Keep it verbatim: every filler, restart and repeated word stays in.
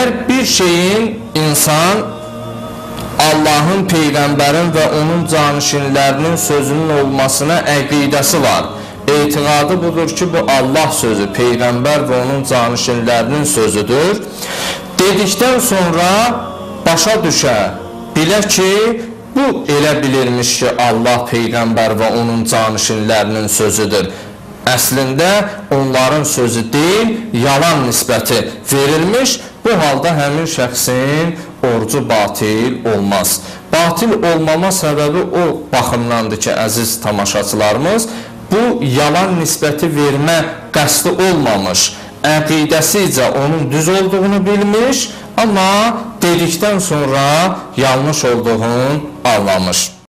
Eğer bir şeyin insan Allah'ın, Peyğəmbərin və onun canişinlərinin sözünün olmasına əqidəsi var. Etiqadı budur ki, bu Allah sözü, Peyğəmbər və onun canişinlərinin sözüdür. Dedikdən sonra başa düşə, bilə ki, bu elə bilirmiş ki, Allah, Peyğəmbər və onun canişinlərinin sözüdür. Əslində onların sözü deyil, yalan nisbəti verilmiş. Bu halda həmin şəxsin orucu batil olmaz. Batil olmama səbəbi o baxımdandır ki, əziz tamaşaçılarımız, bu yalan nisbəti vermə qəsdi olmamış, əqidəsicə onun düz olduğunu bilmiş, amma dedikdən sonra yanlış olduğunu anlamış.